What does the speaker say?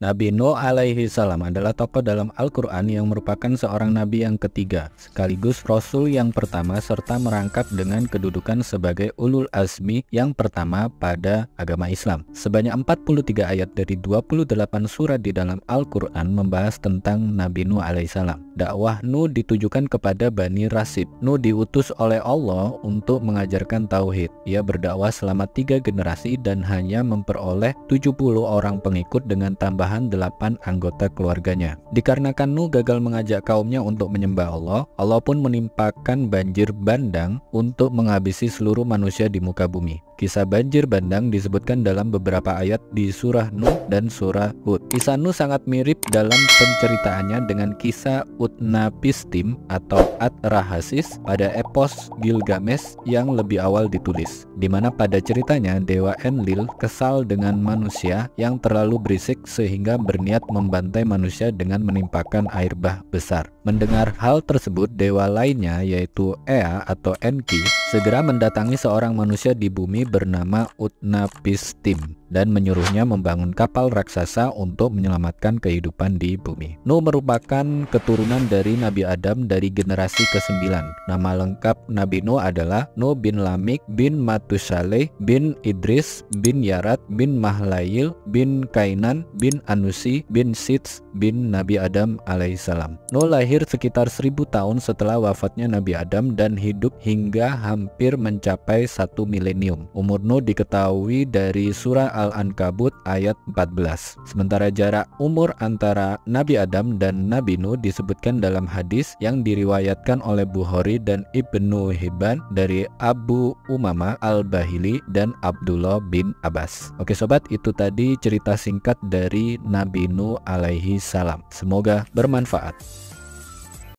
Nabi Nuh alaihi salam adalah tokoh dalam Al-Quran yang merupakan seorang nabi yang ketiga, sekaligus rasul yang pertama serta merangkap dengan kedudukan sebagai ulul azmi yang pertama pada agama Islam. Sebanyak 43 ayat dari 28 surat di dalam Al-Quran membahas tentang Nabi Nuh alaihi salam. Dakwah Nuh ditujukan kepada Bani Rasib. Nuh diutus oleh Allah untuk mengajarkan tauhid. Ia berdakwah selama 3 generasi dan hanya memperoleh 70 orang pengikut dengan tambahan 8 anggota keluarganya. Dikarenakan Nuh gagal mengajak kaumnya untuk menyembah Allah, Allah pun menimpakan banjir bandang untuk menghabisi seluruh manusia di muka bumi. Kisah banjir bandang disebutkan dalam beberapa ayat di surah Nuh dan surah Hud. Kisah Nuh sangat mirip dalam penceritaannya dengan kisah Utnapistim atau At-Rahasis pada epos Gilgamesh yang lebih awal ditulis, di mana pada ceritanya Dewa Enlil kesal dengan manusia yang terlalu berisik sehingga berniat membantai manusia dengan menimpakan air bah besar. Mendengar hal tersebut, dewa lainnya yaitu Ea atau Enki segera mendatangi seorang manusia di bumi bernama Utnapistim dan menyuruhnya membangun kapal raksasa untuk menyelamatkan kehidupan di bumi. Nuh merupakan keturunan dari Nabi Adam dari generasi ke-9. Nama lengkap Nabi Nuh adalah Nuh bin Lamik bin Matusaleh bin Idris bin Yarat bin Mahlayil bin Kainan bin Anusi bin Sits bin Nabi Adam alaihissalam. Nuh lahir sekitar 1000 tahun setelah wafatnya Nabi Adam dan hidup hingga hampir mencapai 1 milenium. Umur Nuh diketahui dari surah Al-Ankabut ayat 14. Sementara jarak umur antara Nabi Adam dan Nabi Nuh disebutkan dalam hadis yang diriwayatkan oleh Bukhari dan Ibnu Hibban dari Abu Umamah Al-Bahili dan Abdullah bin Abbas. Oke sobat, itu tadi cerita singkat dari Nabi Nuh alaihi salam. Semoga bermanfaat.